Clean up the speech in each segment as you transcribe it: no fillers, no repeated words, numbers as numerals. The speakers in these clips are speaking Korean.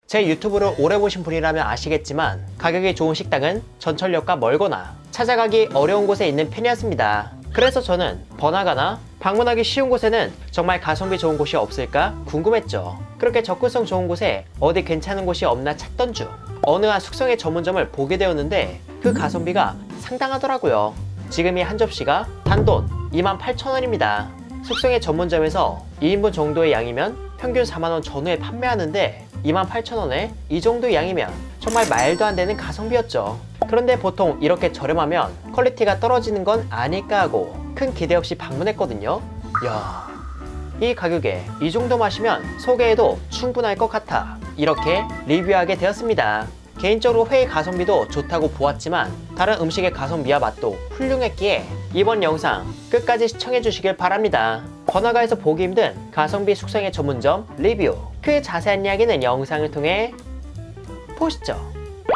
제 유튜브를 오래 보신 분이라면 아시겠지만 가격이 좋은 식당은 전철역과 멀거나 찾아가기 어려운 곳에 있는 편이었습니다. 그래서 저는 번화가나 방문하기 쉬운 곳에는 정말 가성비 좋은 곳이 없을까 궁금했죠. 그렇게 접근성 좋은 곳에 어디 괜찮은 곳이 없나 찾던 중 어느 한 숙성회 전문점을 보게 되었는데 그 가성비가 상당하더라고요. 지금 이 한 접시가 단돈 28,000원입니다. 숙성회 전문점에서 2인분 정도의 양이면 평균 4만원 전후에 판매하는데 28,000원에 이 정도 양이면 정말 말도 안 되는 가성비였죠. 그런데 보통 이렇게 저렴하면 퀄리티가 떨어지는 건 아닐까 하고 큰 기대 없이 방문했거든요. 이야, 이 가격에 이 정도 마시면 소개해도 충분할 것 같아 이렇게 리뷰하게 되었습니다. 개인적으로 회의 가성비도 좋다고 보았지만 다른 음식의 가성비와 맛도 훌륭했기에 이번 영상 끝까지 시청해 주시길 바랍니다. 번화가에서 보기 힘든 가성비 숙성회 전문점 리뷰, 그 자세한 이야기는 영상을 통해 보시죠.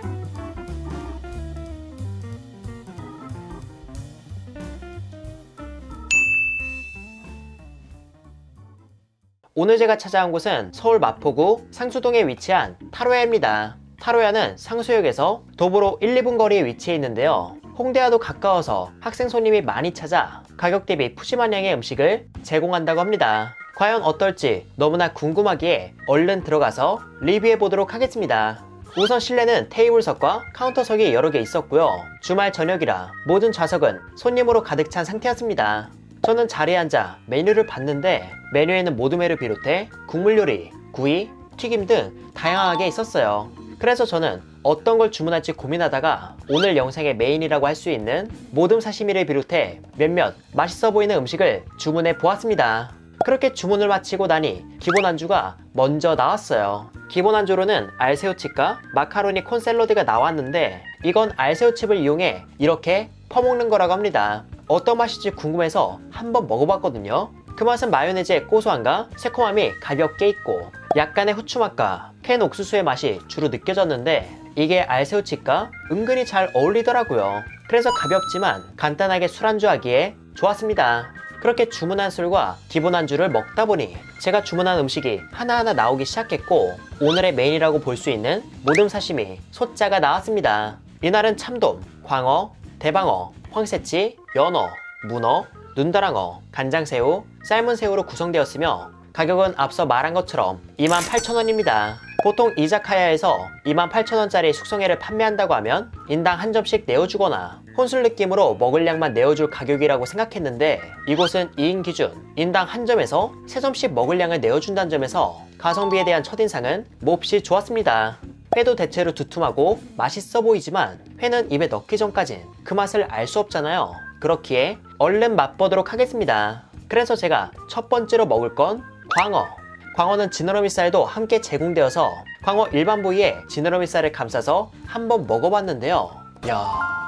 오늘 제가 찾아온 곳은 서울 마포구 상수동에 위치한 타로야입니다. 타로야는 상수역에서 도보로 1, 2분 거리에 위치해 있는데요. 홍대와도 가까워서 학생 손님이 많이 찾아 가격 대비 푸짐한 양의 음식을 제공한다고 합니다. 과연 어떨지 너무나 궁금하기에 얼른 들어가서 리뷰해 보도록 하겠습니다. 우선 실내는 테이블석과 카운터석이 여러 개 있었고요. 주말 저녁이라 모든 좌석은 손님으로 가득 찬 상태였습니다. 저는 자리에 앉아 메뉴를 봤는데 메뉴에는 모둠회를 비롯해 국물 요리, 구이, 튀김 등 다양하게 있었어요. 그래서 저는 어떤 걸 주문할지 고민하다가 오늘 영상의 메인이라고 할 수 있는 모둠 사시미를 비롯해 몇몇 맛있어 보이는 음식을 주문해 보았습니다. 그렇게 주문을 마치고 나니 기본 안주가 먼저 나왔어요. 기본 안주로는 알새우칩과 마카로니 콘 샐러드가 나왔는데 이건 알새우칩을 이용해 이렇게 퍼먹는 거라고 합니다. 어떤 맛일지 궁금해서 한번 먹어봤거든요. 그 맛은 마요네즈의 고소함과 새콤함이 가볍게 있고 약간의 후추맛과 캔 옥수수의 맛이 주로 느껴졌는데 이게 알새우칩과 은근히 잘 어울리더라고요. 그래서 가볍지만 간단하게 술안주하기에 좋았습니다. 그렇게 주문한 술과 기본 안주를 먹다 보니 제가 주문한 음식이 하나하나 나오기 시작했고 오늘의 메인이라고 볼 수 있는 모둠 사시미 소짜가 나왔습니다. 이날은 참돔, 광어, 대방어, 황새치, 연어, 문어, 눈다랑어, 간장새우, 삶은 새우로 구성되었으며 가격은 앞서 말한 것처럼 28,000원입니다. 보통 이자카야에서 28,000원짜리 숙성회를 판매한다고 하면 인당 한 점씩 내어주거나 혼술 느낌으로 먹을 양만 내어줄 가격이라고 생각했는데 이곳은 2인 기준 인당 한 점에서 3점씩 먹을 양을 내어준다는 점에서 가성비에 대한 첫인상은 몹시 좋았습니다. 회도 대체로 두툼하고 맛있어 보이지만 회는 입에 넣기 전까진 그 맛을 알 수 없잖아요. 그렇기에 얼른 맛보도록 하겠습니다. 그래서 제가 첫 번째로 먹을 건 광어. 광어는 지느러미살도 함께 제공되어서 광어 일반 부위에 지느러미살을 감싸서 한번 먹어봤는데요. 이야,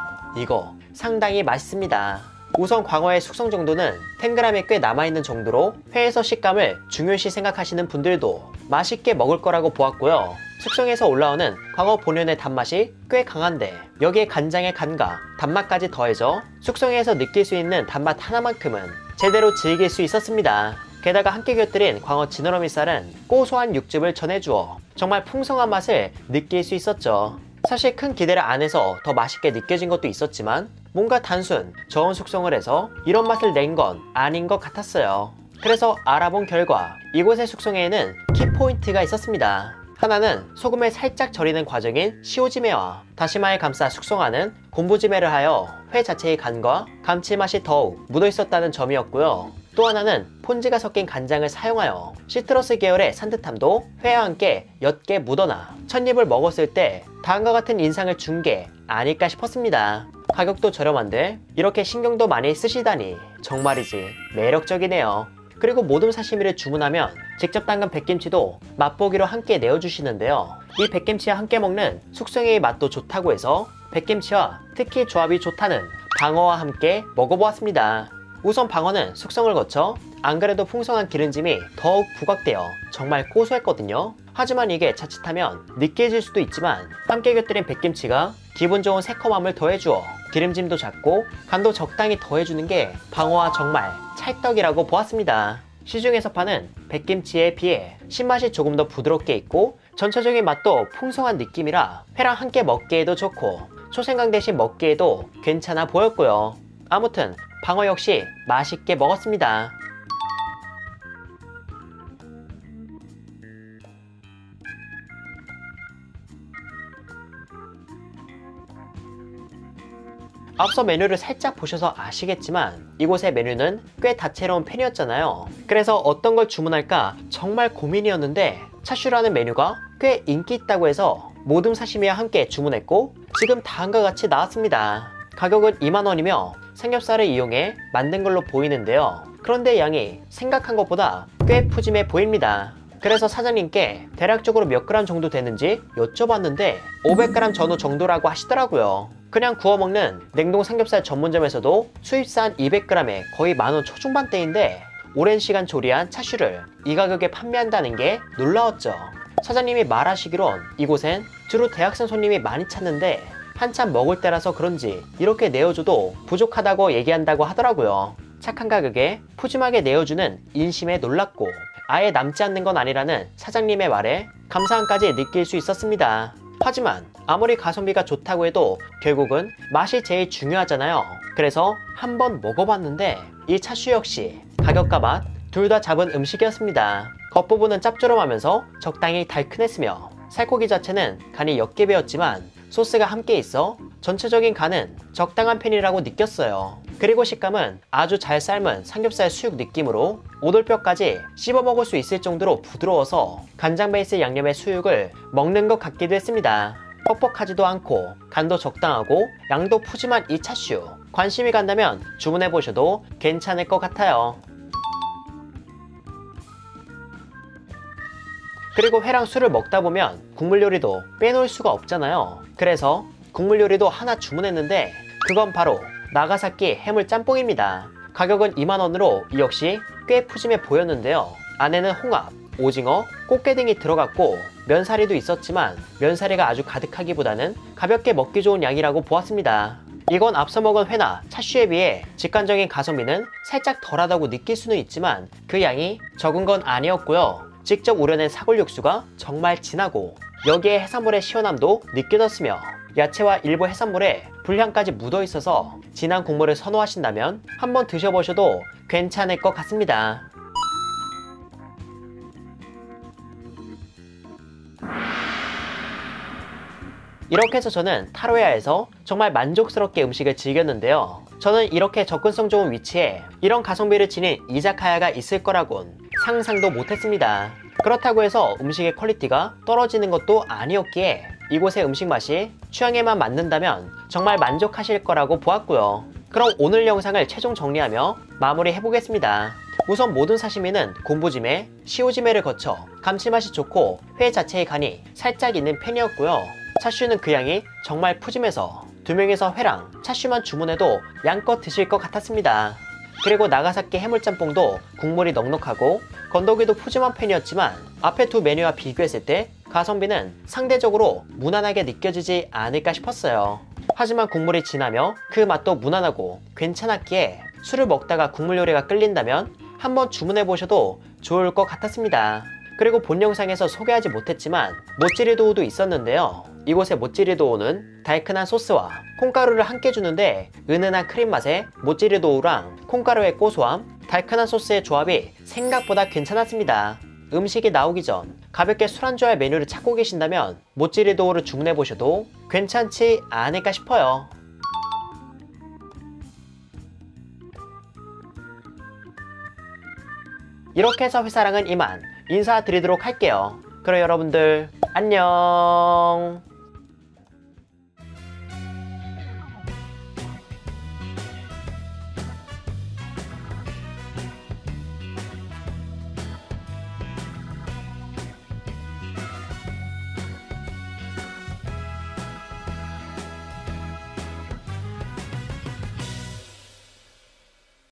이거 상당히 맛있습니다. 우선 광어의 숙성 정도는 탱글함이 꽤 남아있는 정도로 회에서 식감을 중요시 생각하시는 분들도 맛있게 먹을 거라고 보았고요. 숙성에서 올라오는 광어 본연의 단맛이 꽤 강한데 여기에 간장의 간과 단맛까지 더해져 숙성에서 느낄 수 있는 단맛 하나만큼은 제대로 즐길 수 있었습니다. 게다가 함께 곁들인 광어 지느러미살은 고소한 육즙을 전해주어 정말 풍성한 맛을 느낄 수 있었죠. 사실 큰 기대를 안 해서 더 맛있게 느껴진 것도 있었지만 뭔가 단순 저온 숙성을 해서 이런 맛을 낸 건 아닌 것 같았어요. 그래서 알아본 결과 이곳의 숙성회에는 키포인트가 있었습니다. 하나는 소금에 살짝 절이는 과정인 시오지메와 다시마에 감싸 숙성하는 곰부지메를 하여 회 자체의 간과 감칠맛이 더욱 묻어있었다는 점이었고요. 또 하나는 폰즈가 섞인 간장을 사용하여 시트러스 계열의 산뜻함도 회와 함께 옅게 묻어나 첫입을 먹었을 때 다음과 같은 인상을 준 게 아닐까 싶었습니다. 가격도 저렴한데 이렇게 신경도 많이 쓰시다니 정말이지 매력적이네요. 그리고 모둠 사시미를 주문하면 직접 담근 백김치도 맛보기로 함께 내어주시는데요. 이 백김치와 함께 먹는 숙성회의 맛도 좋다고 해서 백김치와 특히 조합이 좋다는 방어와 함께 먹어보았습니다. 우선 방어는 숙성을 거쳐 안 그래도 풍성한 기름짐이 더욱 부각되어 정말 고소했거든요. 하지만 이게 자칫하면 느끼해질 수도 있지만 함께 곁들인 백김치가 기분 좋은 새콤함을 더해주어 기름짐도 작고 간도 적당히 더해주는 게 방어와 정말 찰떡이라고 보았습니다. 시중에서 파는 백김치에 비해 신맛이 조금 더 부드럽게 있고 전체적인 맛도 풍성한 느낌이라 회랑 함께 먹기에도 좋고 초생강 대신 먹기에도 괜찮아 보였고요. 아무튼 방어 역시 맛있게 먹었습니다. 앞서 메뉴를 살짝 보셔서 아시겠지만 이곳의 메뉴는 꽤 다채로운 편이었잖아요. 그래서 어떤 걸 주문할까 정말 고민이었는데 차슈라는 메뉴가 꽤 인기 있다고 해서 모듬 사시미와 함께 주문했고 지금 다음과 같이 나왔습니다. 가격은 2만원이며 삼겹살을 이용해 만든 걸로 보이는데요. 그런데 양이 생각한 것보다 꽤 푸짐해 보입니다. 그래서 사장님께 대략적으로 몇 그램 정도 되는지 여쭤봤는데 500g 전후 정도라고 하시더라고요. 그냥 구워 먹는 냉동 삼겹살 전문점에서도 수입산 200g에 거의 만원 초중반대인데 오랜 시간 조리한 차슈를 이 가격에 판매한다는 게 놀라웠죠. 사장님이 말하시기론 이곳엔 주로 대학생 손님이 많이 찾는데 한참 먹을 때라서 그런지 이렇게 내어줘도 부족하다고 얘기한다고 하더라고요. 착한 가격에 푸짐하게 내어주는 인심에 놀랐고 아예 남지 않는 건 아니라는 사장님의 말에 감사함까지 느낄 수 있었습니다. 하지만 아무리 가성비가 좋다고 해도 결국은 맛이 제일 중요하잖아요. 그래서 한번 먹어봤는데 이 차슈 역시 가격과 맛 둘 다 잡은 음식이었습니다. 겉부분은 짭조름하면서 적당히 달큰했으며 살코기 자체는 간이 옅게 배었지만 소스가 함께 있어 전체적인 간은 적당한 편이라고 느꼈어요. 그리고 식감은 아주 잘 삶은 삼겹살 수육 느낌으로 오돌뼈까지 씹어 먹을 수 있을 정도로 부드러워서 간장 베이스 양념의 수육을 먹는 것 같기도 했습니다. 퍽퍽하지도 않고 간도 적당하고 양도 푸짐한 이 차슈 관심이 간다면 주문해보셔도 괜찮을 것 같아요. 그리고 회랑 술을 먹다 보면 국물 요리도 빼놓을 수가 없잖아요. 그래서 국물 요리도 하나 주문했는데 그건 바로 나가사키 해물 짬뽕입니다. 가격은 2만원으로 이 역시 꽤 푸짐해 보였는데요. 안에는 홍합, 오징어, 꽃게 등이 들어갔고 면사리도 있었지만 면사리가 아주 가득하기보다는 가볍게 먹기 좋은 양이라고 보았습니다. 이건 앞서 먹은 회나 차슈에 비해 직관적인 가성비는 살짝 덜하다고 느낄 수는 있지만 그 양이 적은 건 아니었고요. 직접 우려낸 사골 육수가 정말 진하고 여기에 해산물의 시원함도 느껴졌으며 야채와 일부 해산물에 불향까지 묻어 있어서 진한 국물을 선호하신다면 한번 드셔보셔도 괜찮을 것 같습니다. 이렇게 해서 저는 타로야에서 정말 만족스럽게 음식을 즐겼는데요. 저는 이렇게 접근성 좋은 위치에 이런 가성비를 지닌 이자카야가 있을 거라곤 상상도 못했습니다. 그렇다고 해서 음식의 퀄리티가 떨어지는 것도 아니었기에 이곳의 음식 맛이 취향에만 맞는다면 정말 만족하실 거라고 보았고요. 그럼 오늘 영상을 최종 정리하며 마무리 해보겠습니다. 우선 모든 사시미는 곰보지매, 시오지매를 거쳐 감칠맛이 좋고 회 자체의 간이 살짝 있는 편이었고요. 차슈는 그 양이 정말 푸짐해서 2명이서 회랑 차슈만 주문해도 양껏 드실 것 같았습니다. 그리고 나가사키 해물짬뽕도 국물이 넉넉하고 건더기도 푸짐한 편이었지만 앞에 두 메뉴와 비교했을 때 가성비는 상대적으로 무난하게 느껴지지 않을까 싶었어요. 하지만 국물이 진하며 그 맛도 무난하고 괜찮았기에 술을 먹다가 국물 요리가 끌린다면 한번 주문해보셔도 좋을 것 같았습니다. 그리고 본 영상에서 소개하지 못했지만 모찌리도우도 있었는데요. 이곳의 모찌리도우는 달큰한 소스와 콩가루를 함께 주는데 은은한 크림 맛의 모찌리도우랑 콩가루의 고소함, 달큰한 소스의 조합이 생각보다 괜찮았습니다. 음식이 나오기 전 가볍게 술안주할 메뉴를 찾고 계신다면 모찌리도우를 주문해보셔도 괜찮지 않을까 싶어요. 이렇게 해서 회사랑은 이만 인사드리도록 할게요. 그럼 여러분들 안녕.